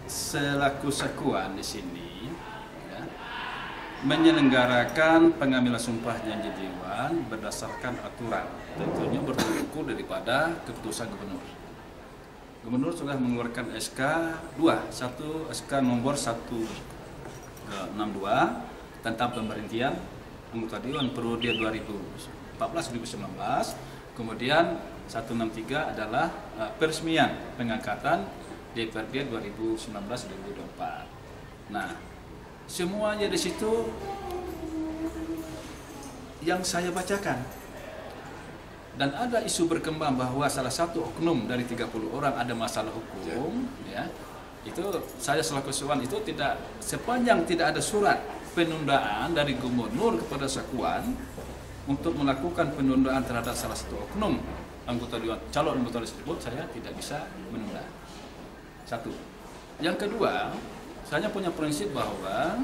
selaku sekuan di sini ya, menyelenggarakan pengambilan sumpah janji dewan berdasarkan aturan, tentunya bertuku daripada keputusan gubernur. Gubernur sudah mengeluarkan SK 2, satu SK nomor 162 tentang pemberhentian anggota dewan periode 2014-2019, kemudian 163 adalah peresmian pengangkatan DPRD 2019-2024. Nah, semuanya di situ yang saya bacakan. Dan ada isu berkembang bahwa salah satu oknum dari 30 orang ada masalah hukum, ya. Itu saya selaku Sekuan itu tidak, sepanjang tidak ada surat penundaan dari gubernur kepada Sekuan untuk melakukan penundaan terhadap salah satu oknum anggota dewan, calon anggota dewan tersebut, saya tidak bisa menunda. Satu. Yang kedua, saya punya prinsip bahwa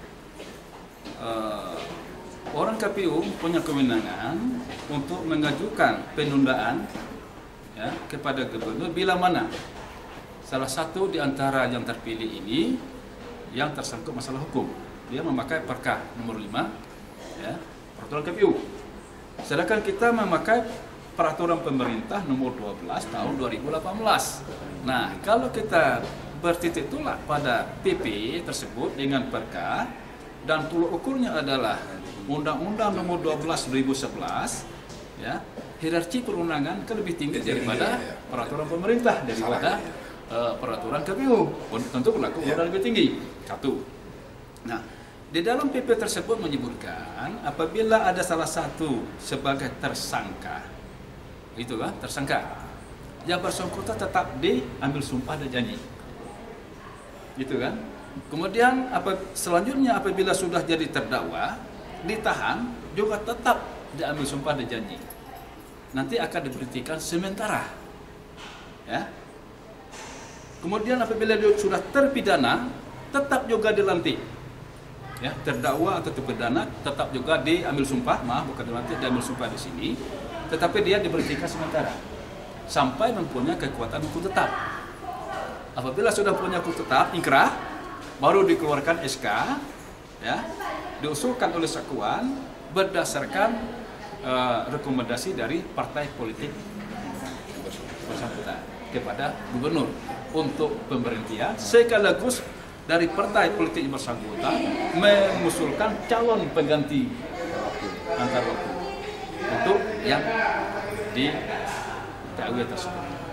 orang KPU punya kewenangan untuk mengajukan penundaan ya, kepada gubernur bila mana salah satu di antara yang terpilih ini yang tersangkut masalah hukum. Dia memakai Perkah nomor 5 ya, peraturan KPU. Sedangkan kita memakai peraturan pemerintah nomor 12 tahun 2018. Nah, kalau kita bertitik tolak pada PP tersebut dengan Perkah dan tolak ukurnya adalah Undang-Undang nomor 12 2011 ya, hierarki perundangan kan lebih tinggi daripada peraturan pemerintah, daripada peraturan KPU. Tentu berlaku undang lebih tinggi. Satu. Nah, di dalam PP tersebut menyebutkan apabila ada salah satu sebagai tersangka, itulah tersangka, yang bersangkutan tetap diambil sumpah dan janji, gitu kan? Kemudian selanjutnya apabila sudah jadi terdakwa, ditahan juga tetap diambil sumpah dan janji. Nanti akan diberhentikan sementara, ya. Kemudian apabila dia sudah terpidana, tetap juga dilantik, ya. Terdakwa atau terpidana tetap juga diambil sumpah, bukan dilantik, diambil sumpah di sini. Tetapi dia diberhentikan sementara sampai mempunyai kekuatan hukum tetap. Apabila sudah punya hukum tetap, inkrah, baru dikeluarkan SK, ya, diusulkan oleh Sekuan berdasarkan rekomendasi dari partai politik bersangkutan kepada gubernur untuk pemberhentian, sekaligus dari partai politik bersangkutan mengusulkan calon pengganti antar waktu untuk yang di TAW tersebut.